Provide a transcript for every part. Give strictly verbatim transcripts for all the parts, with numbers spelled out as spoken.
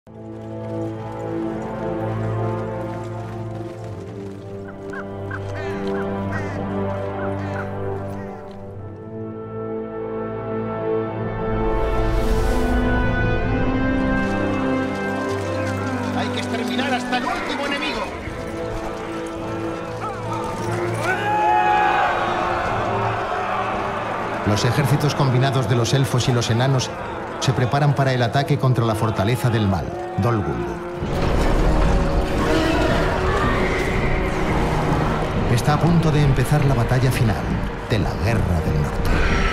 Hay que exterminar hasta el último enemigo. Los ejércitos combinados de los elfos y los enanos se preparan para el ataque contra la fortaleza del mal, Dol Guldur. Está a punto de empezar la batalla final de la Guerra del Norte.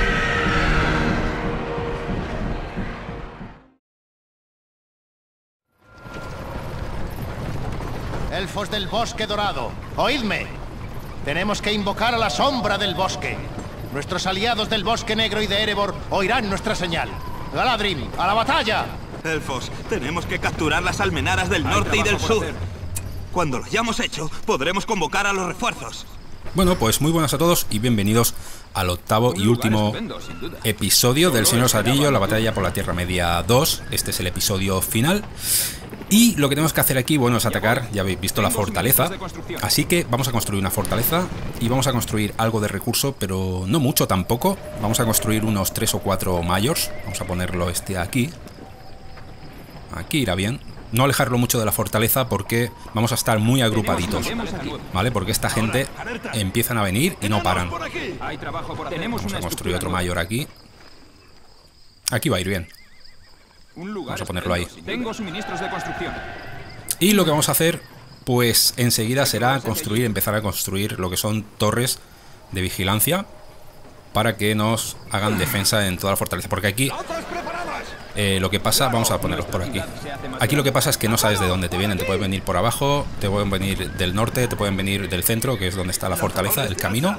Elfos del Bosque Dorado, oídme. Tenemos que invocar a la sombra del bosque. Nuestros aliados del Bosque Negro y de Erebor oirán nuestra señal. Galadrim, ¡a la batalla! Elfos, tenemos que capturar las almenaras del norte y del sur. Cuando lo hayamos hecho, podremos convocar a los refuerzos. Bueno, pues muy buenas a todos y bienvenidos al octavo y último episodio del Señor Anillos, la batalla por la Tierra Media dos. Este es el episodio final. Y lo que tenemos que hacer aquí, bueno, es atacar, ya habéis visto la fortaleza. Así que vamos a construir una fortaleza y vamos a construir algo de recurso, pero no mucho tampoco. Vamos a construir unos tres o cuatro mayors. Vamos a ponerlo este aquí. Aquí irá bien. No alejarlo mucho de la fortaleza porque vamos a estar muy agrupaditos, ¿vale? Porque esta gente empiezan a venir y no paran. Vamos a construir otro mayor aquí. Aquí va a ir bien. Vamos a ponerlo ahí. Tengo suministros de construcción. Y lo que vamos a hacer, pues enseguida será construir, empezar a construir lo que son torres de vigilancia para que nos hagan defensa en toda la fortaleza. Porque aquí eh, lo que pasa, vamos a ponerlos por aquí. Aquí lo que pasa es que no sabes de dónde te vienen. Te pueden venir por abajo, te pueden venir del norte, te pueden venir del centro, que es donde está la fortaleza, el camino.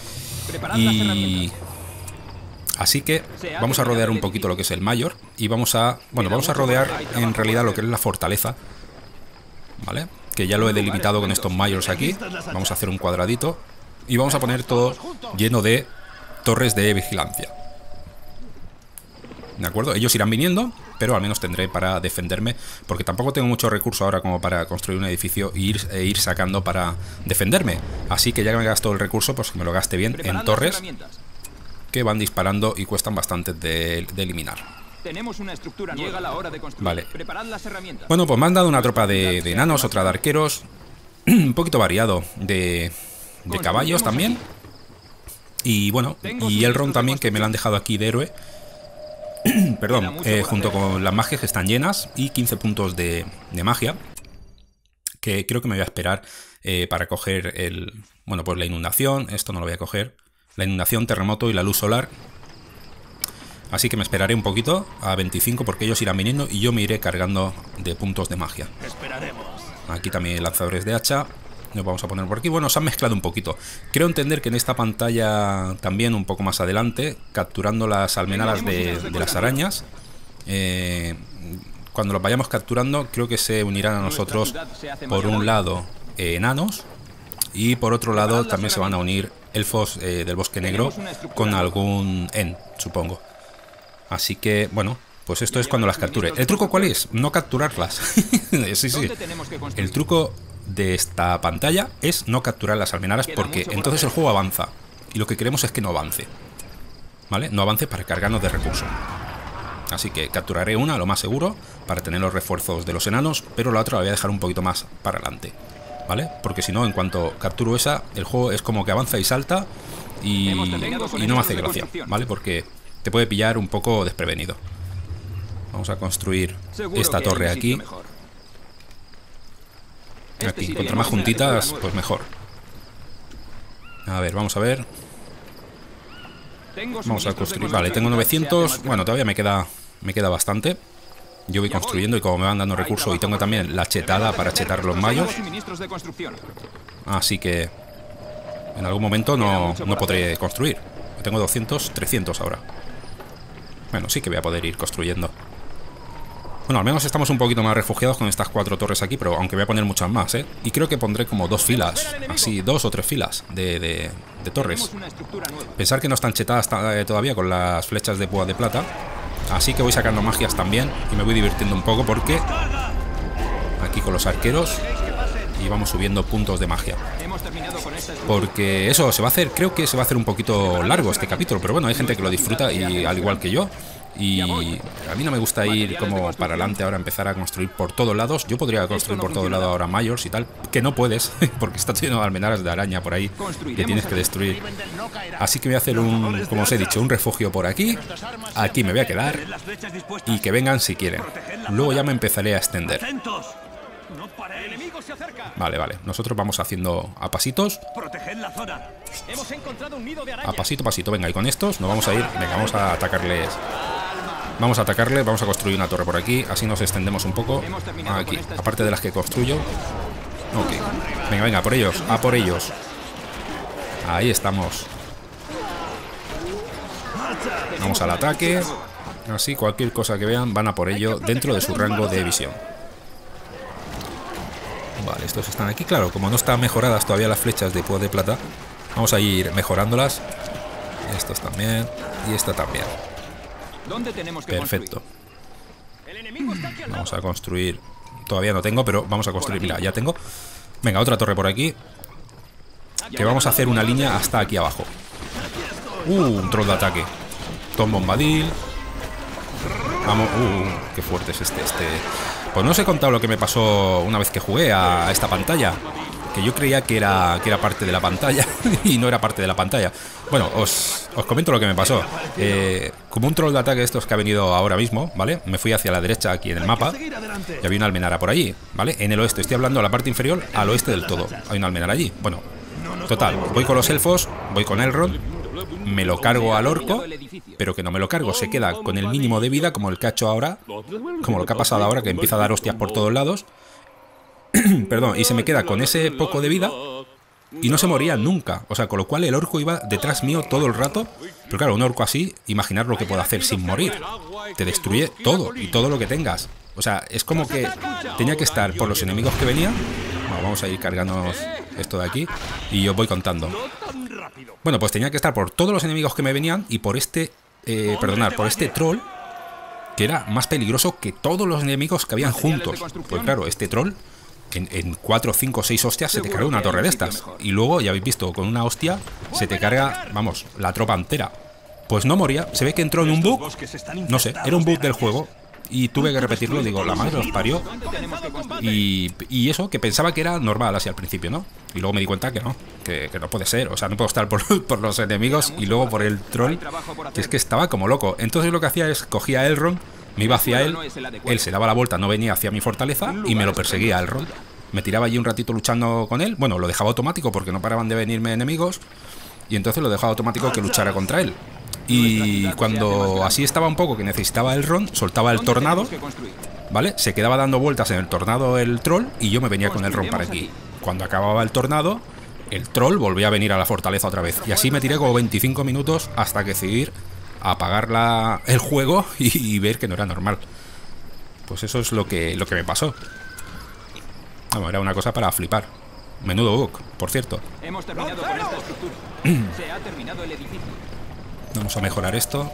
Y así que vamos a rodear un poquito lo que es el mayor y vamos a, bueno, vamos a rodear en realidad lo que es la fortaleza, ¿vale? Que ya lo he delimitado con estos mayors aquí. Vamos a hacer un cuadradito y vamos a poner todo lleno de torres de vigilancia. ¿De acuerdo? Ellos irán viniendo, pero al menos tendré para defenderme, porque tampoco tengo mucho recurso ahora como para construir un edificio e ir, e ir sacando para defenderme. Así que ya que me gasto el recurso, pues que me lo gaste bien en torres que van disparando y cuestan bastante de, de eliminar. Tenemos una estructura nueva. Llega la hora de construir. Vale. Preparad las herramientas. Bueno, pues me han dado una tropa de, de enanos, otra de arqueros, un poquito variado de, de caballos también. Y bueno, y Elrond también, que me lo han dejado aquí de héroe. Perdón, eh, junto con las magias que están llenas y quince puntos de, de magia, que creo que me voy a esperar eh, para coger el, bueno, pues la inundación. Esto no lo voy a coger. La inundación, terremoto y la luz solar. Así que me esperaré un poquito a veinticinco porque ellos irán viniendo y yo me iré cargando de puntos de magia. Esperaremos. Aquí también lanzadores de hacha. Nos vamos a poner por aquí. Bueno, se han mezclado un poquito. Creo entender que en esta pantalla también un poco más adelante, capturando las almenaras de, de las arañas, eh, cuando los vayamos capturando, creo que se unirán a nosotros por un lado eh, enanos y por otro lado también se van a unir elfos eh, del Bosque Negro con algún en, supongo. Así que, bueno, pues esto es cuando las capture. ¿El truco cuál es? No capturarlas. Sí, sí. El truco de esta pantalla es no capturar las almenaras porque entonces el juego avanza. Y lo que queremos es que no avance. ¿Vale? No avance para cargarnos de recursos. Así que capturaré una, lo más seguro, para tener los refuerzos de los enanos, pero la otra la voy a dejar un poquito más para adelante. ¿Vale? Porque si no, en cuanto capturo esa, el juego es como que avanza y salta y, y no me hace gracia, ¿vale? Porque te puede pillar un poco desprevenido. Vamos a construir esta torre aquí. Aquí, contra más juntitas, pues mejor. A ver, vamos a ver. Vamos a construir. Vale, tengo novecientos. Bueno, todavía me queda, me queda bastante. Yo voy construyendo y como me van dando recursos y tengo también la chetada para chetar los mayos. Así que en algún momento no, no podré construir. Tengo doscientos, trescientos ahora. Bueno, sí que voy a poder ir construyendo. Bueno, al menos estamos un poquito más refugiados con estas cuatro torres aquí, pero aunque voy a poner muchas más, ¿eh? Y creo que pondré como dos filas, así, dos o tres filas de, de, de torres. Pensar que no están chetadas todavía con las flechas de púa de plata. Así que voy sacando magias también y me voy divirtiendo un poco porque aquí con los arqueros y vamos subiendo puntos de magia. Porque eso se va a hacer, creo que se va a hacer un poquito largo este capítulo, pero bueno, hay gente que lo disfruta y al igual que yo. Y a mí no me gusta ir como para adelante ahora, empezar a construir por todos lados. Yo podría construir por todos lados ahora Mayors y tal, que no puedes, porque está lleno de almenaras de araña por ahí que tienes que destruir. Así que voy a hacer un, como os he dicho, un refugio por aquí. Aquí me voy a quedar y que vengan si quieren. Luego ya me empezaré a extender. Vale, vale. Nosotros vamos haciendo a pasitos. A pasito, pasito. Venga, y con estos nos vamos a ir. Venga, vamos a atacarles. Vamos a atacarle, vamos a construir una torre por aquí. Así nos extendemos un poco. Aquí, aparte de las que construyo. Ok. Venga, venga, por ellos. A por ellos. Ahí estamos. Vamos al ataque. Así, cualquier cosa que vean, van a por ello dentro de su rango de visión. Vale, estos están aquí. Claro, como no están mejoradas todavía las flechas de púa de plata, vamos a ir mejorándolas. Estos también. Y esta también. Perfecto. Vamos a construir. Todavía no tengo, pero vamos a construir. Mira, ya tengo. Venga, otra torre por aquí. Que vamos a hacer una línea hasta aquí abajo. Uh, un troll de ataque. Tom Bombadil. Vamos. Uh, qué fuerte es este, este. Pues no os he contado lo que me pasó una vez que jugué a esta pantalla. Que yo creía que era, que era parte de la pantalla y no era parte de la pantalla. Bueno, os, os comento lo que me pasó. Eh, como un troll de ataque de estos que ha venido ahora mismo, ¿vale? Me fui hacia la derecha aquí en el mapa y había una almenara por allí, ¿vale? En el oeste, estoy hablando de la parte inferior, al oeste del todo. Hay una almenara allí. Bueno, total, voy con los elfos, voy con Elrond, me lo cargo al orco, pero que no me lo cargo, se queda con el mínimo de vida como el que ha hecho ahora, como lo que ha pasado ahora, que empieza a dar hostias por todos lados. Perdón, y se me queda con ese poco de vida y no se moría nunca. O sea, con lo cual el orco iba detrás mío todo el rato. Pero claro, un orco así, imaginar lo que puede hacer sin morir. Te destruye todo y todo lo que tengas. O sea, es como que tenía que estar por los enemigos que venían. Bueno, vamos a ir cargándonos esto de aquí y yo voy contando. Bueno, pues tenía que estar por todos los enemigos que me venían y por este, eh, perdonad, por este troll, que era más peligroso que todos los enemigos que habían juntos. Pues claro, este troll en cuatro, cinco, seis hostias se te carga una torre de estas. Y luego, ya habéis visto, con una hostia se te carga, vamos, la tropa entera. Pues no moría, se ve que entró en un bug. No sé, era un bug del juego y tuve que repetirlo, digo, la madre los parió. Y, y eso, que pensaba que era normal así al principio, ¿no? Y luego me di cuenta que no, que, que no puede ser. O sea, no puedo estar por, por los enemigos y luego por el troll, que es que estaba como loco. Entonces lo que hacía es, cogía a Elrond, me iba hacia él, él se daba la vuelta, no venía hacia mi fortaleza y me lo perseguía a Elrond. Me tiraba allí un ratito luchando con él. Bueno, lo dejaba automático porque no paraban de venirme enemigos. Y entonces lo dejaba automático que luchara contra él. Y cuando así estaba un poco que necesitaba Elrond, soltaba el tornado, ¿vale? Se quedaba dando vueltas en el tornado el troll y yo me venía con Elrond para aquí. Cuando acababa el tornado, el troll volvía a venir a la fortaleza otra vez. Y así me tiré como veinticinco minutos hasta que decidir apagar la, el juego y, y ver que no era normal. Pues eso es lo que, lo que me pasó. Bueno, era una cosa para flipar. Menudo bug, por cierto. Hemos terminado con esta estructura. Se ha terminado el edificio. Vamos a mejorar esto.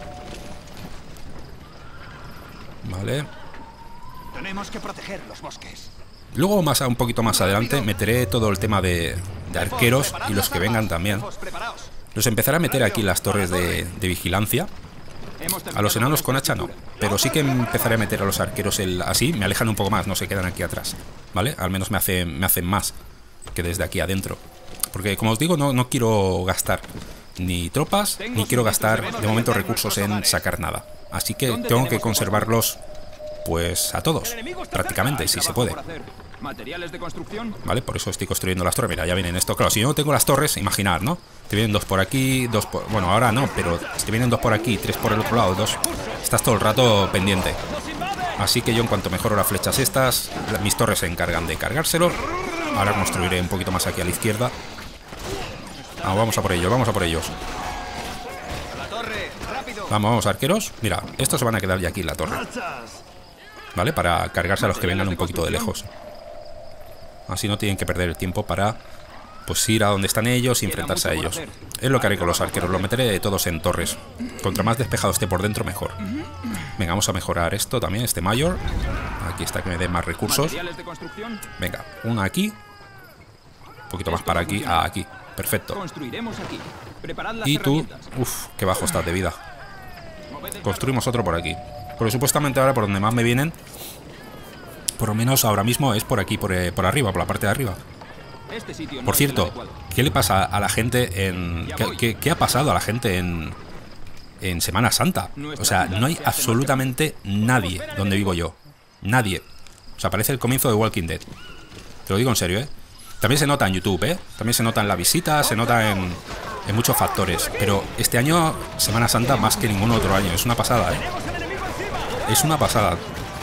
Vale. Tenemos que proteger los bosques. Luego, más un poquito más adelante, meteré todo el tema de, de arqueros y los que vengan también. Los empezaré a meter aquí las torres de, de vigilancia. A los enanos con hacha no, pero sí que empezaré a meter a los arqueros el, así, me alejan un poco más, no se quedan aquí atrás, ¿vale? Al menos me hacen, me hacen más que desde aquí adentro. Porque como os digo, no, no quiero gastar ni tropas, ni quiero gastar de momento recursos en sacar nada. Así que tengo que conservarlos, pues a todos, prácticamente, si se puede. ¿Materiales de construcción? Vale, por eso estoy construyendo las torres. Mira, ya vienen esto. Claro, si yo no tengo las torres, imaginad, ¿no? Te vienen dos por aquí, dos por... Bueno, ahora no, pero te vienen dos por aquí, tres por el otro lado, dos... Estás todo el rato pendiente. Así que yo en cuanto mejoro las flechas estas, mis torres se encargan de cargárselo. Ahora construiré un poquito más aquí a la izquierda. Ah, vamos a por ellos, vamos a por ellos. Vamos, vamos, arqueros. Mira, estos se van a quedar ya aquí en la torre. ¿Vale? Para cargarse a los que vengan un poquito de lejos. Así no tienen que perder el tiempo para pues ir a donde están ellos y enfrentarse a ellos. Es lo que haré con los arqueros, los meteré todos en torres. Contra más despejado esté por dentro, mejor. Venga, vamos a mejorar esto también, este mayor. Aquí está, que me dé más recursos. Venga, una aquí. Un poquito más para aquí. Ah, aquí. Perfecto. Y tú, uff, qué bajo estás de vida. Construimos otro por aquí. Pero supuestamente ahora por donde más me vienen, por lo menos ahora mismo es por aquí, por, eh, por arriba, por la parte de arriba. Por cierto, ¿qué le pasa a la gente en... ¿Qué, qué, qué ha pasado a la gente en... en Semana Santa? O sea, no hay absolutamente nadie donde vivo yo. Nadie. O sea, parece el comienzo de Walking Dead. Te lo digo en serio, ¿eh? También se nota en YouTube, ¿eh? También se nota en la visita, se nota en, en muchos factores. Pero este año, Semana Santa, más que ningún otro año. Es una pasada, ¿eh? Es una pasada.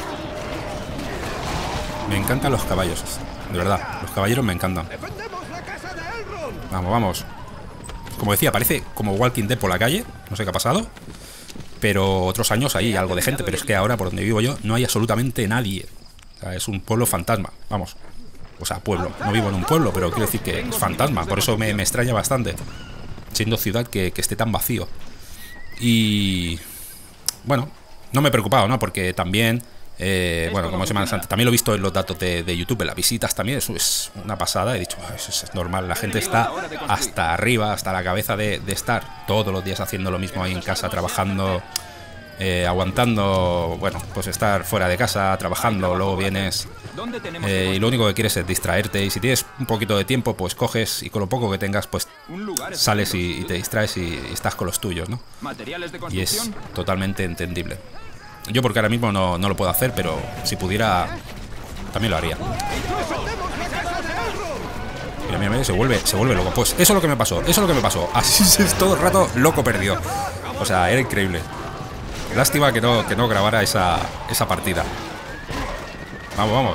Me encantan los caballos. De verdad, los caballeros me encantan. Vamos, vamos. Como decía, parece como Walking Dead por la calle. No sé qué ha pasado. Pero otros años hay algo de gente. Pero es que ahora, por donde vivo yo, no hay absolutamente nadie. O sea, es un pueblo fantasma. Vamos. O sea, pueblo. No vivo en un pueblo, pero quiero decir que es fantasma. Por eso me, me extraña bastante. Siendo ciudad que, que esté tan vacío. Y... bueno, no me he preocupado, ¿no? Porque también... Eh, bueno, como Semana Santa, también lo he visto en los datos de, de YouTube, en las visitas también, eso es una pasada. He dicho, eso es normal, la gente está hasta arriba, hasta la cabeza de, de estar todos los días haciendo lo mismo ahí en casa, trabajando, eh, aguantando, bueno, pues estar fuera de casa, trabajando, luego vienes eh, y lo único que quieres es distraerte. Y si tienes un poquito de tiempo, pues coges y con lo poco que tengas, pues sales y, y te distraes y, y estás con los tuyos, ¿no? Y es totalmente entendible. Yo porque ahora mismo no, no lo puedo hacer, pero si pudiera, también lo haría. Mira, mira, mira, se vuelve, se vuelve loco. Pues eso es lo que me pasó, eso es lo que me pasó. Así es todo el rato loco perdido. O sea, era increíble. Lástima que no, que no grabara esa, esa partida. Vamos, vamos.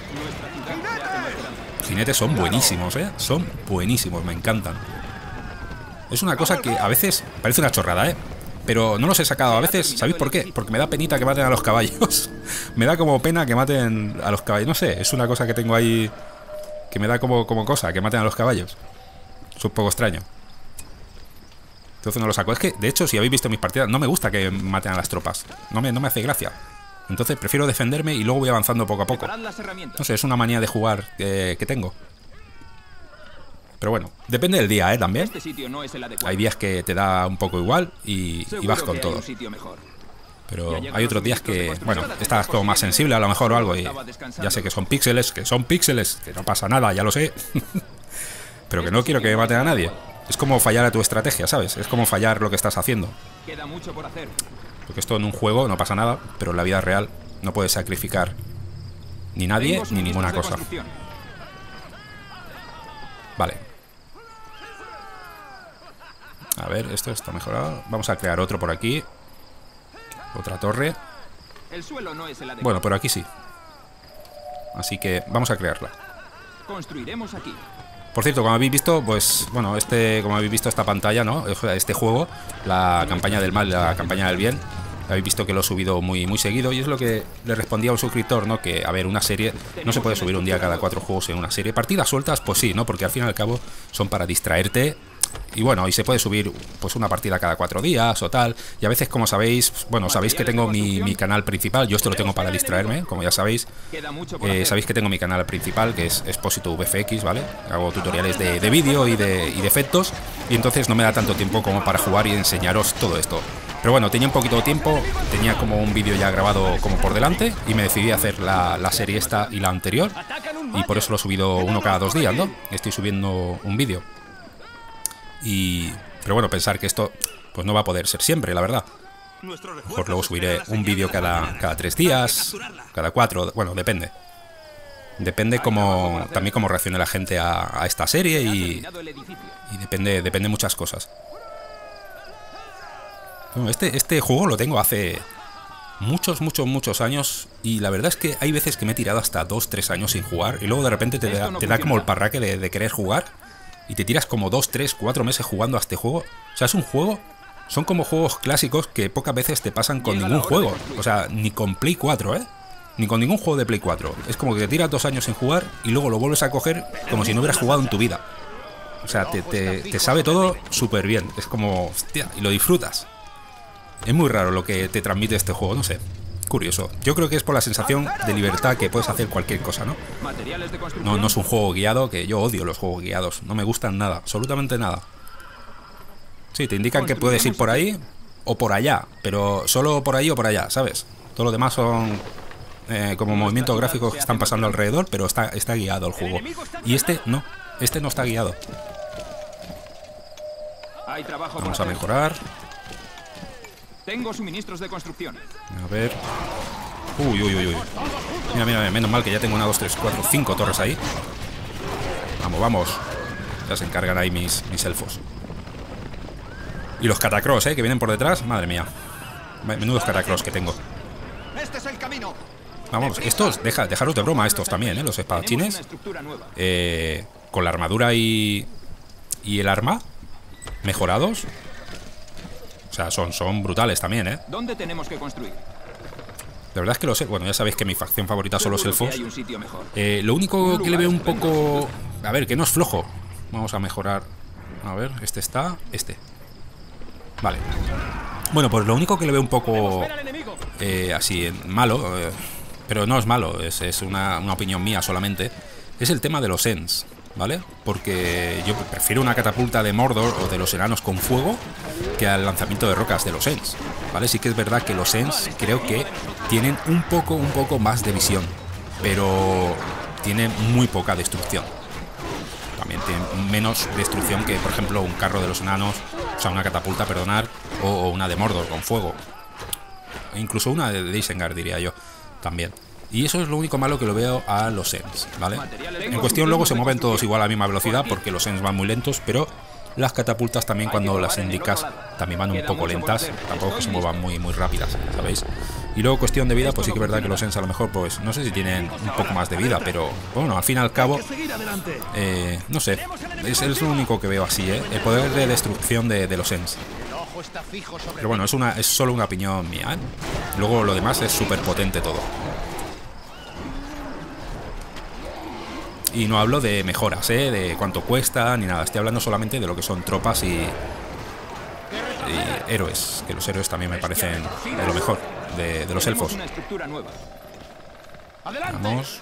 Los jinetes son buenísimos, ¿eh? Son buenísimos, me encantan. Es una cosa que a veces parece una chorrada, ¿eh? Pero no los he sacado a veces, ¿sabéis por qué? Porque me da penita que maten a los caballos. Me da como pena que maten a los caballos. No sé, es una cosa que tengo ahí que me da como, como cosa, que maten a los caballos. Es un poco extraño. Entonces no lo saco. Es que, de hecho, si habéis visto mis partidas, no me gusta que maten a las tropas. No me, no me hace gracia. Entonces prefiero defenderme y luego voy avanzando poco a poco. No sé, es una manía de jugar que, que tengo. Pero bueno, depende del día, ¿eh? También. Hay días que te da un poco igual y, y vas con todo. Pero hay otros días que, bueno, estás como más sensible a lo mejor o algo y ya sé que son píxeles, que son píxeles, que no pasa nada, ya lo sé. Pero que no quiero que maten a nadie. Es como fallar a tu estrategia, ¿sabes? Es como fallar lo que estás haciendo. Porque esto en un juego no pasa nada, pero en la vida real no puedes sacrificar ni nadie ni ninguna cosa. Vale. A ver, esto está mejorado. Vamos a crear otro por aquí. Otra torre. Bueno, pero aquí sí. Así que vamos a crearla. Construiremos aquí. Por cierto, como habéis visto, pues, bueno, este, como habéis visto esta pantalla, ¿no? Este juego, la campaña del mal, la campaña del bien. Habéis visto que lo he subido muy, muy seguido y es lo que le respondía a un suscriptor, ¿no? Que, a ver, una serie no se puede subir un día cada cuatro juegos en una serie. Partidas sueltas, pues sí, ¿no? Porque al fin y al cabo son para distraerte. Y bueno, y se puede subir pues una partida cada cuatro días o tal. Y a veces, como sabéis, bueno, sabéis que tengo mi, mi canal principal. Yo esto lo tengo para distraerme, como ya sabéis. Eh, sabéis que tengo mi canal principal, que es Expósito V F X, ¿vale? Hago tutoriales de, de vídeo y de, y de efectos. Y entonces no me da tanto tiempo como para jugar y enseñaros todo esto. Pero bueno, tenía un poquito de tiempo, tenía como un vídeo ya grabado como por delante y me decidí a hacer la, la serie esta y la anterior. Y por eso lo he subido uno cada dos días, ¿no? Estoy subiendo un vídeo. Y... pero bueno, pensar que esto pues no va a poder ser siempre, la verdad. Mejor luego subiré un vídeo cada, cada tres días, cada cuatro, bueno, depende. Depende como, también cómo reaccione la gente a, a esta serie y, y depende, depende muchas cosas. Bueno, este, este juego lo tengo hace muchos, muchos, muchos años y la verdad es que hay veces que me he tirado hasta dos, tres años sin jugar y luego de repente te da, te da como el parraque de, de querer jugar y te tiras como dos, tres, cuatro meses jugando a este juego. O sea, es un juego, son como juegos clásicos que pocas veces te pasan con ningún juego. O sea, ni con Play cuatro, ¿eh? Ni con ningún juego de Play cuatro. Es como que te tiras dos años sin jugar y luego lo vuelves a coger como si no hubieras jugado en tu vida. O sea, te, te, te sabe todo súper bien. Es como, hostia, y lo disfrutas. Es muy raro lo que te transmite este juego, no sé. Curioso. Yo creo que es por la sensación de libertad que puedes hacer cualquier cosa, ¿no? No, no es un juego guiado, que yo odio los juegos guiados. No me gustan nada, absolutamente nada. Sí, te indican que puedes ir por ahí o por allá, pero solo por ahí o por allá, ¿sabes? Todo lo demás son eh, como movimientos gráficos que están pasando alrededor, pero está, está guiado el juego. Y este no, este no está guiado. Vamos a mejorar. Tengo suministros de construcción. A ver. Uy, uy, uy, uy. Mira, mira, menos mal que ya tengo una, dos, tres, cuatro, cinco torres ahí. Vamos, vamos. Ya se encargan ahí mis, mis elfos. Y los catacross, ¿eh? Que vienen por detrás. Madre mía. Menudos catacross que tengo. Este es el camino. Vamos, estos, deja, dejaros de broma estos también, ¿eh? Los espadachines. Eh, con la armadura y... Y el arma mejorados. O sea, son, son brutales también, ¿eh? ¿Dónde tenemos que construir? La verdad es que lo sé. Bueno, ya sabéis que mi facción favorita son los elfos. Eh, lo único que le veo un poco... A ver, que no es flojo. Vamos a mejorar. A ver, este está... Este. Vale. Bueno, pues lo único que le veo un poco... Eh, así, malo... Eh, pero no es malo, es, es una, una opinión mía solamente. Es el tema de los Ents, ¿vale? Porque yo prefiero una catapulta de Mordor o de los enanos con fuego que al lanzamiento de rocas de los Ents, ¿vale? Sí que es verdad que los Ents creo que tienen un poco, un poco más de visión, pero tienen muy poca destrucción. También tienen menos destrucción que, por ejemplo, un carro de los enanos, o sea, una catapulta, perdonar, o, o una de Mordor con fuego. E incluso una de Isengard, diría yo, también. Y eso es lo único malo que lo veo a los Ents, ¿vale? En cuestión luego se mueven todos igual a la misma velocidad porque los Ents van muy lentos, pero las catapultas también cuando las indicas también van un poco lentas, tampoco que se muevan muy muy rápidas, ¿sabéis? Y luego cuestión de vida, pues sí que es verdad que los Ents a lo mejor, pues no sé si tienen un poco más de vida, pero bueno, al fin y al cabo, eh, no sé, es, es lo único que veo así, ¿eh? El poder de destrucción de, de los Ents. Pero bueno, es, una, es solo una opinión mía, ¿eh? Luego lo demás es súper potente todo. Y no hablo de mejoras, ¿eh? De cuánto cuesta, ni nada. Estoy hablando solamente de lo que son tropas y, y héroes. Que los héroes también me parecen de lo mejor, de, de los elfos. Vamos.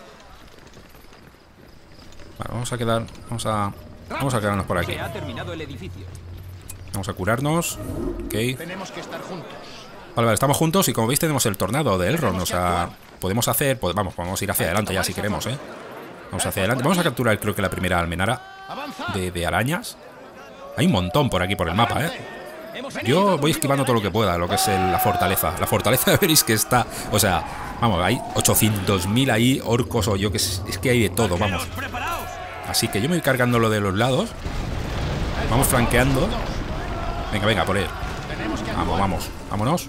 Vale, vamos a quedar... Vamos a... Vamos a quedarnos por aquí. Vamos a curarnos. Ok. Vale, vale, estamos juntos y como veis tenemos el tornado de Elrond. O sea, podemos hacer... Pues, vamos, podemos ir hacia adelante ya si queremos, ¿eh? Vamos hacia adelante. Vamos a capturar, creo que la primera almenara de, de arañas. Hay un montón por aquí, por el mapa, ¿eh? Yo voy esquivando todo lo que pueda, lo que es el, la fortaleza. La fortaleza veréis que está... O sea, vamos, hay ochocientos mil ahí, orcos o yo que es, es que hay de todo, vamos. Así que yo me voy cargando lo de los lados. Vamos flanqueando. Venga, venga, por él. Vamos, vamos, vámonos.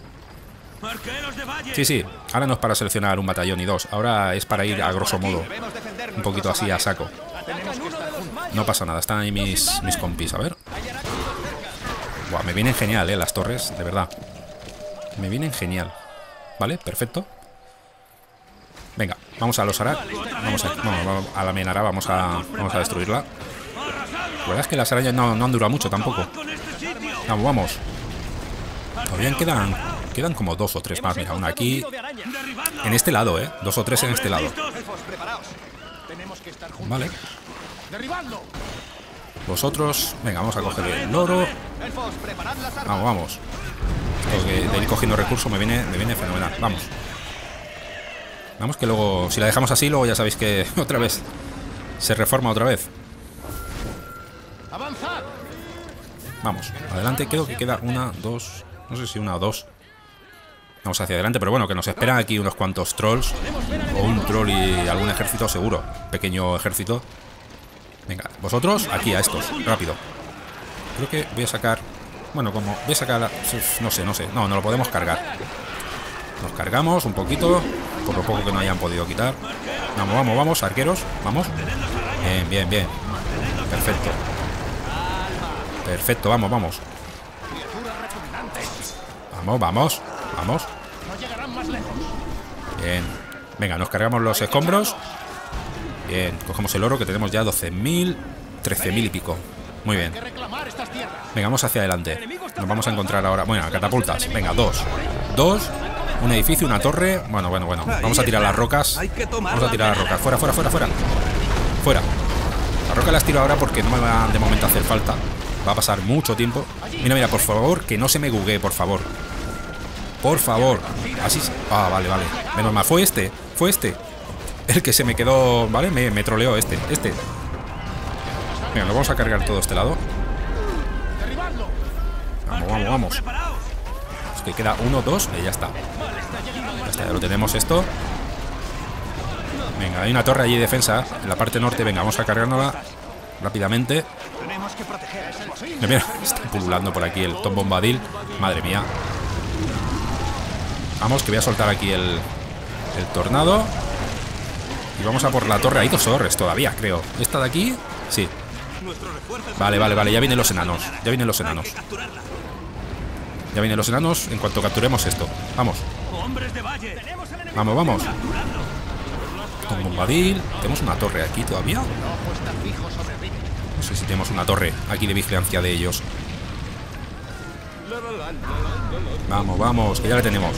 Sí, sí, ahora no es para seleccionar un batallón y dos. Ahora es para ir a grosso modo un poquito así a saco. No pasa nada, están ahí mis, mis compis, a ver. Buah, me vienen genial, eh, las torres, de verdad. Me vienen genial. Vale, perfecto. Venga, vamos a los Arak. Vamos a, vamos a la Menara, vamos a, vamos a destruirla. La verdad es que las arañas no, no han durado mucho tampoco. Vamos, vamos. Todavía quedan, quedan como dos o tres más. Mira, una aquí. En este lado, eh. Dos o tres en este lado. Vale. Vosotros, venga, vamos a coger el loro. Vamos, vamos. Esto que de ir cogiendo recursos me viene, me viene fenomenal. Vamos. Vamos que luego, si la dejamos así, luego ya sabéis que otra vez se reforma otra vez. Vamos, adelante, creo que queda una, dos, no sé si una o dos. Vamos hacia adelante, pero bueno, que nos esperan aquí unos cuantos trolls. O un troll y algún ejército seguro. Pequeño ejército. Venga, vosotros, aquí a estos, rápido. Creo que voy a sacar... Bueno, como voy a sacar... La, no sé, no sé, no, no lo podemos cargar. Nos cargamos un poquito, por lo poco que no hayan podido quitar. Vamos, vamos, vamos, arqueros, vamos. Bien, bien, bien. Perfecto. Perfecto, vamos, vamos. Vamos, vamos, vamos. Bien. Venga, nos cargamos los escombros. Bien, cogemos el oro que tenemos ya doce mil. trece mil y pico. Muy bien. Venga, vamos hacia adelante. Nos vamos a encontrar ahora... Bueno, catapultas. Venga, dos. Dos. Un edificio, una torre. Bueno, bueno, bueno. Vamos a tirar las rocas. Vamos a tirar las rocas. Fuera, fuera, fuera, fuera. Fuera. Las rocas las tiro ahora porque no me van de momento a hacer falta. Va a pasar mucho tiempo. Mira, mira, por favor, que no se me buguee, por favor. Por favor. Así... Ah, vale, vale. Menos mal. Fue este. Fue este. El que se me quedó... Vale, me, me troleó este. Este. Venga, lo vamos a cargar todo este lado. Vamos, vamos, vamos. Es que queda uno, dos y ya está. Ya está, ya lo tenemos esto. Venga, hay una torre allí de defensa en la parte norte. Venga, vamos a cargárnosla rápidamente. Mira, mira, está pululando por aquí el Tom Bombadil. Madre mía. Vamos, que voy a soltar aquí el, el tornado. Y vamos a por la torre. Hay dos torres todavía, creo. ¿Esta de aquí? Sí. Vale, vale, vale. Ya vienen los enanos. Ya vienen los enanos. Ya vienen los enanos en cuanto capturemos esto. Vamos. Vamos, vamos. Tom Bombadil. ¿Tenemos una torre aquí todavía? No sé si tenemos una torre aquí de vigilancia de ellos. Vamos, vamos, que ya la tenemos.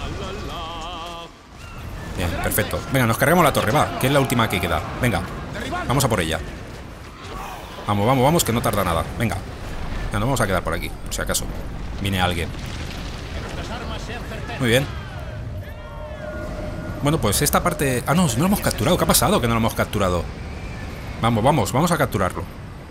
Bien, perfecto. Venga, nos cargamos la torre, va, que es la última que queda. Venga, vamos a por ella. Vamos, vamos, vamos, que no tarda nada. Venga, ya nos vamos a quedar por aquí, por si acaso viene alguien. Muy bien. Bueno, pues esta parte... Ah, no, no lo hemos capturado. ¿Qué ha pasado que no lo hemos capturado? Vamos, vamos, vamos a capturarlo.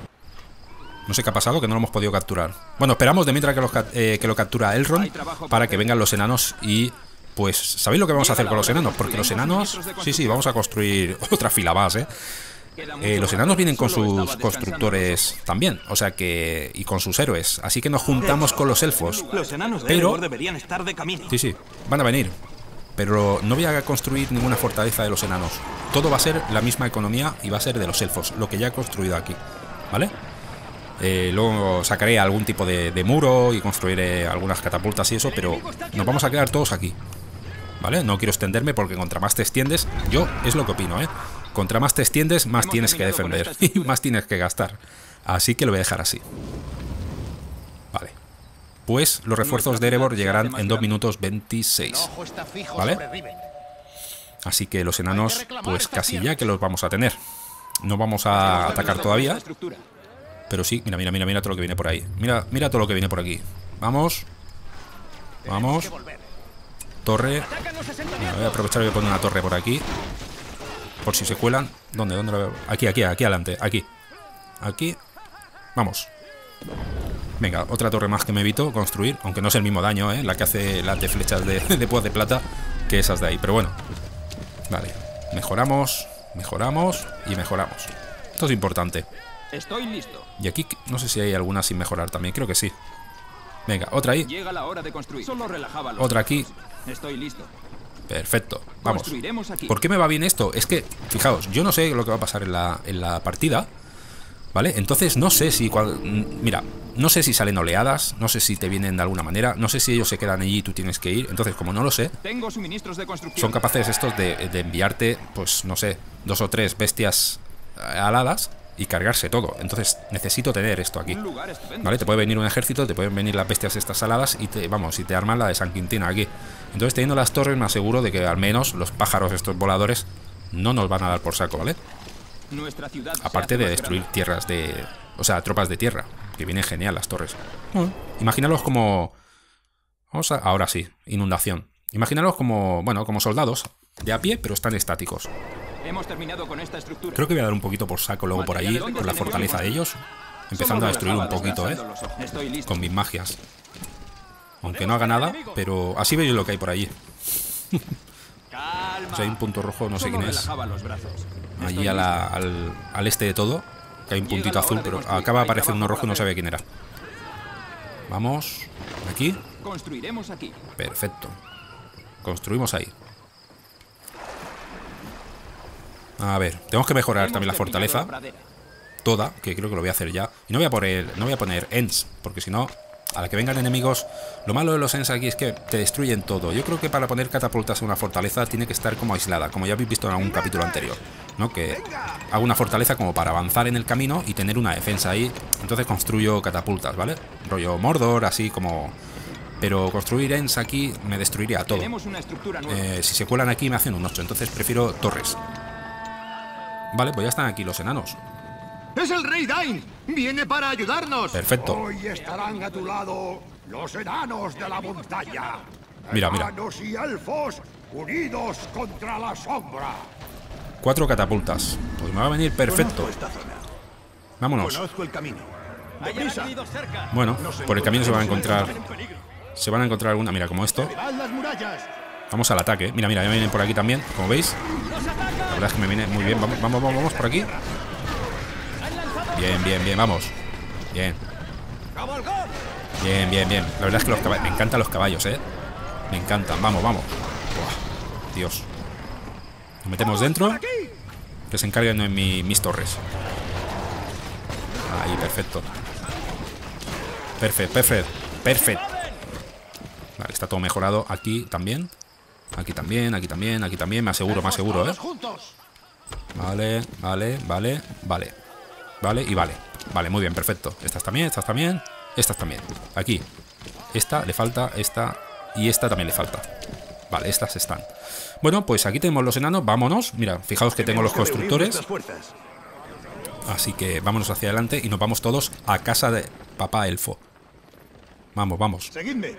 No sé qué ha pasado, que no lo hemos podido capturar. Bueno, esperamos de mientras que lo, eh, que lo captura Elrond para que vengan los enanos y... Pues, ¿sabéis lo que vamos a hacer con los enanos? Porque los enanos... Sí, sí, vamos a construir otra fila más, ¿eh? eh los enanos vienen con sus constructores también, o sea que... Y con sus héroes, así que nos juntamos con los elfos. Pero... deberían estar de camino. Sí, sí, van a venir. Pero no voy a construir ninguna fortaleza de los enanos. Todo va a ser la misma economía y va a ser de los elfos, lo que ya he construido aquí, ¿vale? Eh, luego sacaré algún tipo de, de muro y construiré algunas catapultas y eso, pero nos vamos a quedar todos aquí, ¿vale? No quiero extenderme porque contra más te extiendes, yo es lo que opino, ¿eh? Contra más te extiendes, más tienes que defender y más tienes que gastar. Así que lo voy a dejar así. Vale. Pues los refuerzos de Erebor llegarán en dos minutos veintiséis, ¿vale? Así que los enanos, pues casi ya que los vamos a tener. No vamos a atacar todavía. Pero sí, mira, mira, mira, mira todo lo que viene por ahí. Mira, mira todo lo que viene por aquí. Vamos. Vamos. Torre. Mira, voy a aprovechar y voy a poner una torre por aquí. Por si se cuelan. ¿Dónde? ¿Dónde lo veo? Aquí, aquí, aquí adelante. Aquí. Aquí. Vamos. Venga, otra torre más que me evito construir. Aunque no es el mismo daño, ¿eh? La que hace las de flechas de, de púas de plata que esas de ahí. Pero bueno. Vale. Mejoramos. Mejoramos. Y mejoramos. Esto es importante. Estoy listo. Y aquí no sé si hay alguna sin mejorar también. Creo que sí. Venga, otra ahí. Llega la hora de construir. Solo relajaba los otra aquí. Estoy listo. Perfecto. Vamos. Construiremos aquí. ¿Por qué me va bien esto? Es que, fijaos, yo no sé lo que va a pasar en la, en la partida, ¿vale? Entonces no sé si... Cual, mira, no sé si salen oleadas, no sé si te vienen de alguna manera, no sé si ellos se quedan allí y tú tienes que ir. Entonces, como no lo sé, tengo suministros de construcción. son capaces estos de, de enviarte, pues no sé, dos o tres bestias aladas y cargarse todo. Entonces necesito tener esto aquí, ¿vale? Te puede venir un ejército, te pueden venir las bestias estas aladas y te, vamos, y te arman la de San Quintín aquí. Entonces teniendo las torres me aseguro de que al menos los pájaros estos voladores no nos van a dar por saco, ¿vale? Nuestra ciudad aparte de destruir grande. tierras de... O sea, tropas de tierra, que vienen genial las torres. Mm. Imaginaros como... Vamos a... Ahora sí, inundación. Imaginaros como, bueno, como soldados de a pie, pero están estáticos. Hemos terminado con esta estructura. Creo que voy a dar un poquito por saco luego por ahí, por la fortaleza de ellos, empezando a destruir un poquito, ¿eh? Con mis magias. Aunque no haga nada, pero así veis lo que hay por allí. Pues hay un punto rojo, no sé quién es. Allí a la, al, al este de todo, que hay un puntito azul, pero acaba de aparecer uno rojo y no sabe quién era. Vamos, aquí. Construiremos aquí. Perfecto. Construimos ahí. A ver, tenemos que mejorar también la fortaleza. Toda, que creo que lo voy a hacer ya. Y no voy a poner, no voy a poner ends, porque si no, a la que vengan enemigos... Lo malo de los ends aquí es que te destruyen todo. Yo creo que para poner catapultas en una fortaleza tiene que estar como aislada, como ya habéis visto en algún capítulo anterior. ¿no? Que hago una fortaleza como para avanzar en el camino y tener una defensa ahí. Entonces construyo catapultas, ¿vale? Rollo Mordor, así como... Pero construir Ents aquí me destruiría todo. Tenemos una estructura nueva. Eh, si se cuelan aquí me hacen un ocho, entonces prefiero torres. Vale, pues ya están aquí los enanos. ¡Es el rey Dain! ¡Viene para ayudarnos! Perfecto. Hoy estarán a tu lado los enanos de la montaña. Mira, mira. Enanos y elfos unidos contra la sombra. Cuatro catapultas. Pues me va a venir perfecto. Vámonos. Conozco el camino. Hay enemigos cerca. Bueno, por el camino se van a encontrar... Se van a encontrar alguna... Mira, como esto. Las murallas. Vamos al ataque. Mira, mira, ya vienen por aquí también, como veis. La verdad es que me viene muy bien. Vamos, vamos, vamos, vamos por aquí. Bien, bien, bien, vamos. Bien. Bien, bien, bien. La verdad es que los caballos... Me encantan los caballos, ¿eh? Me encantan. Vamos, vamos. Buah, Dios. Nos metemos dentro. Que se encarguen en mi, mis torres. Ahí, perfecto. Perfecto, perfecto. Perfecto. Vale, está todo mejorado. Aquí también. Aquí también, aquí también, aquí también. Me aseguro, me aseguro, ¿eh? Vale, vale, vale, vale. Vale y vale. Vale, muy bien, perfecto. Estas también, estas también. Estas también. Aquí. Esta le falta, esta y esta también le falta. Vale, estas están. Bueno, pues aquí tenemos los enanos. Vámonos. Mira, fijaos que tengo los constructores. Así que vámonos hacia adelante y nos vamos todos a casa de papá elfo. Vamos, vamos. Seguidme.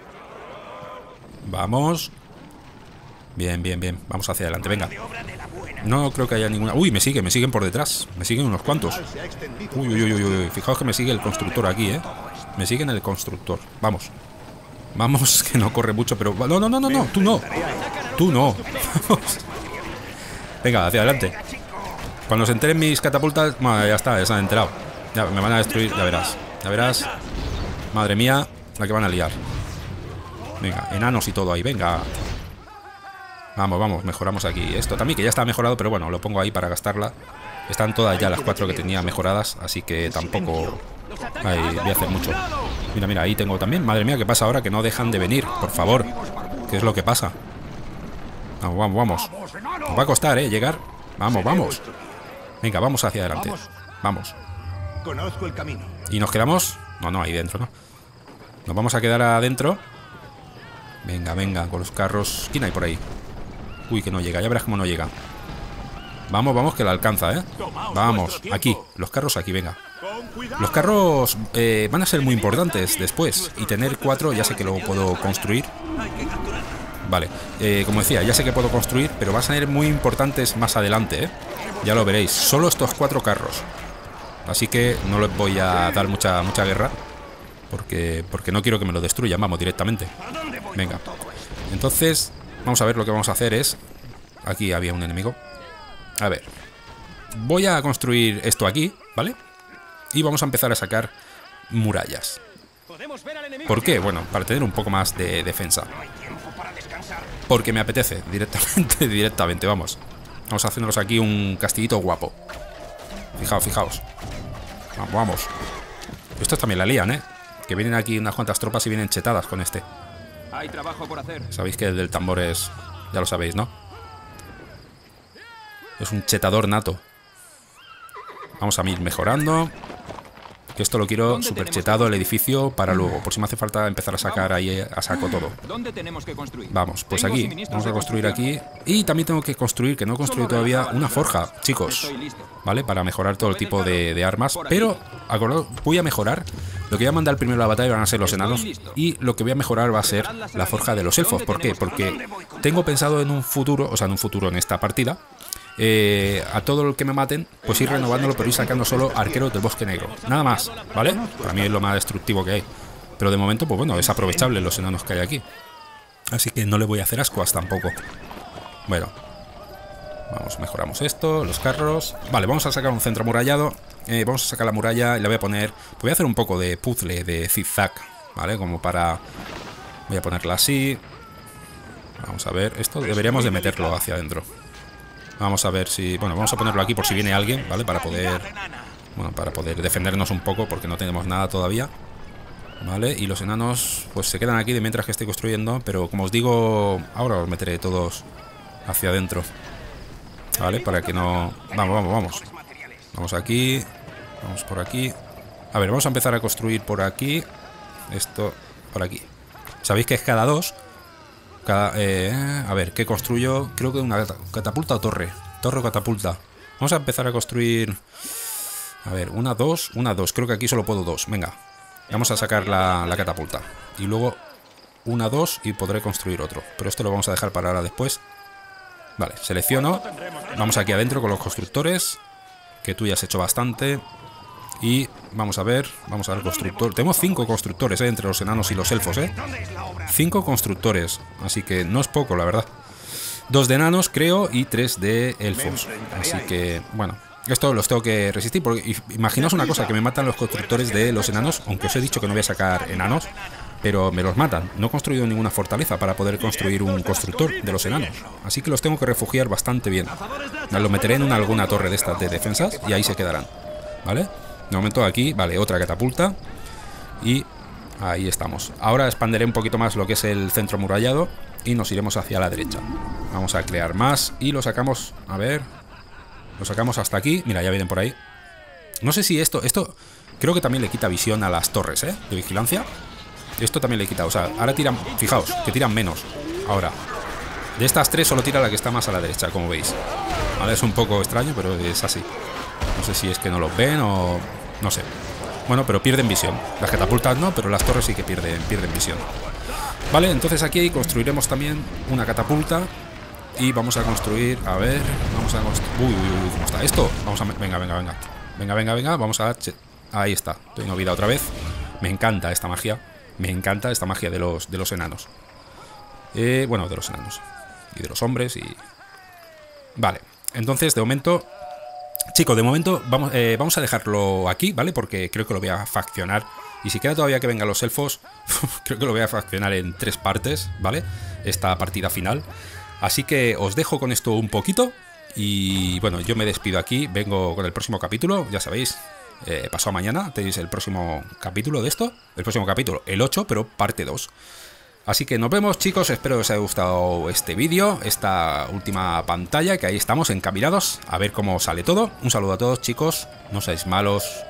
Vamos. Bien, bien, bien. Vamos hacia adelante, venga. No creo que haya ninguna... Uy, me siguen, me siguen por detrás. Me siguen unos cuantos. Uy, uy, uy, uy, uy. Fijaos que me sigue el constructor aquí, ¿eh? Me siguen el constructor. Vamos. Vamos, que no corre mucho, pero... No, no, no, no, no. Tú no. Tú no. Vamos. Venga, hacia adelante. Cuando se enteren mis catapultas... Bueno, ya está, ya se han enterado. Ya, me van a destruir, ya verás. Ya verás. Madre mía, la que van a liar. Venga, enanos y todo ahí, venga. Vamos, vamos, mejoramos aquí. Esto también, que ya está mejorado, pero bueno, lo pongo ahí para gastarla. Están todas ya las cuatro que tenía mejoradas, así que tampoco ay, voy a hacer mucho. Mira, mira, ahí tengo también. Madre mía, ¿qué pasa ahora? Que no dejan de venir, por favor. ¿Qué es lo que pasa? Vamos, vamos, vamos. Nos va a costar, ¿eh? Llegar. Vamos, vamos. Venga, vamos hacia adelante. Vamos. Conozco el camino. ¿Y nos quedamos? No, no, ahí dentro, ¿no? Nos vamos a quedar adentro. Venga, venga, con los carros. ¿Quién hay por ahí? Uy, que no llega, ya verás cómo no llega. Vamos, vamos, que la alcanza, ¿eh? Vamos, aquí, los carros aquí, venga. Los carros eh, van a ser muy importantes después. Y tener cuatro, ya sé que lo puedo construir. Vale, eh, como decía, ya sé que puedo construir, pero van a ser muy importantes más adelante, ¿eh? Ya lo veréis, solo estos cuatro carros. Así que no les voy a dar mucha, mucha guerra. Porque, porque no quiero que me lo destruyan, vamos, directamente. Venga, entonces... Vamos a ver, lo que vamos a hacer es... Aquí había un enemigo. A ver. Voy a construir esto aquí, ¿vale? Y vamos a empezar a sacar murallas. ¿Por qué? Bueno, para tener un poco más de defensa. Porque me apetece, directamente, directamente, vamos. Vamos a hacernos aquí un castillito guapo. Fijaos, fijaos. Vamos, vamos. Estos también la lían, ¿eh? Que vienen aquí unas cuantas tropas y vienen chetadas con este. Hay trabajo por hacer. Sabéis que el del tambor es... Ya lo sabéis, ¿no? Es un chetador nato. Vamos a ir mejorando. Que esto lo quiero super chetado el edificio para luego. Por si me hace falta empezar a sacar ahí a saco todo. ¿Dónde tenemos que construir? Vamos, pues aquí. Vamos a construir aquí. Y también tengo que construir, que no he construido todavía, una forja, chicos. ¿Vale? Para mejorar todo el tipo de, de armas. Pero, acordaos, voy a mejorar. Lo que voy a mandar primero a la batalla van a ser los enanos. Y lo que voy a mejorar va a ser la forja de los elfos. ¿Por qué? Porque tengo pensado en un futuro, o sea, en un futuro en esta partida, Eh, a todo el que me maten, pues ir renovándolo, pero ir sacando solo arqueros del bosque negro. Nada más, ¿vale? Para mí es lo más destructivo que hay. Pero de momento, pues bueno, es aprovechable los enanos que hay aquí. Así que no le voy a hacer ascuas tampoco. Bueno. Vamos, mejoramos esto, los carros. Vale, vamos a sacar un centro amurallado. Eh, vamos a sacar la muralla y le voy a poner... Pues voy a hacer un poco de puzzle, de zigzag, ¿vale? Como para... Voy a ponerla así. Vamos a ver, esto deberíamos de meterlo hacia adentro. Vamos a ver si... Bueno, vamos a ponerlo aquí por si viene alguien, ¿vale? Para poder... Bueno, para poder defendernos un poco, porque no tenemos nada todavía. ¿Vale? Y los enanos, pues se quedan aquí de mientras que estoy construyendo. Pero como os digo, ahora os meteré todos hacia adentro. ¿vale? Para que no... Vamos, vamos, vamos. Vamos aquí. Vamos por aquí. A ver, vamos a empezar a construir por aquí. Esto por aquí. Sabéis que es cada dos. Cada, eh, a ver, ¿qué construyo? Creo que una catapulta o torre. Torre o catapulta. Vamos a empezar a construir... A ver, una, dos, una, dos. Creo que aquí solo puedo dos. Venga. Vamos a sacar la, la catapulta. Y luego una, dos y podré construir otro. Pero esto lo vamos a dejar para ahora después. Vale, selecciono. Vamos aquí adentro con los constructores. Que tú ya has hecho bastante. Y vamos a ver. Vamos a ver constructor. Tenemos cinco constructores, ¿eh? Entre los enanos y los elfos, ¿eh? Cinco constructores. Así que no es poco, la verdad. Dos de enanos, creo, y tres de elfos. Así que, bueno, esto los tengo que resistir. Porque imaginaos una cosa, que me matan los constructores de los enanos. Aunque os he dicho que no voy a sacar enanos, pero me los matan. No he construido ninguna fortaleza para poder construir un constructor de los enanos. Así que los tengo que refugiar bastante bien. Los meteré en una, alguna torre de estas de defensas y ahí se quedarán. ¿Vale? De momento aquí, vale, otra catapulta. Y ahí estamos. Ahora expanderé un poquito más lo que es el centro amurallado y nos iremos hacia la derecha. Vamos a crear más y lo sacamos, a ver, lo sacamos hasta aquí. Mira, ya vienen por ahí. No sé si esto, esto creo que también le quita visión a las torres, ¿eh? De vigilancia. Esto también le quita, o sea, ahora tiran, fijaos, que tiran menos. Ahora, de estas tres solo tira la que está más a la derecha, como veis. Vale, es un poco extraño, pero es así. No sé si es que no los ven o... no sé. Bueno, pero pierden visión. Las catapultas no, pero las torres sí que pierden, pierden visión. Vale, entonces aquí construiremos también una catapulta. Y vamos a construir, a ver, vamos a construir... Uy, uy, uy, ¿cómo está esto? Vamos a... Venga, venga, venga. Venga, venga, venga, vamos a... Ahí está, estoy en olvidado otra vez. Me encanta esta magia. Me encanta esta magia de los, de los enanos. Eh, bueno, de los enanos. Y de los hombres y... Vale, entonces de momento... Chicos, de momento vamos, eh, vamos a dejarlo aquí, ¿vale? Porque creo que lo voy a faccionar. Y si queda todavía que vengan los elfos, creo que lo voy a faccionar en tres partes, ¿vale? Esta partida final. Así que os dejo con esto un poquito. Y bueno, yo me despido aquí. Vengo con el próximo capítulo, ya sabéis. Eh, pasado mañana tenéis el próximo capítulo de esto. El próximo capítulo, el ocho, pero parte dos. Así que nos vemos, chicos, espero que os haya gustado este vídeo, esta última pantalla, que ahí estamos encaminados a ver cómo sale todo. Un saludo a todos, chicos, no seáis malos.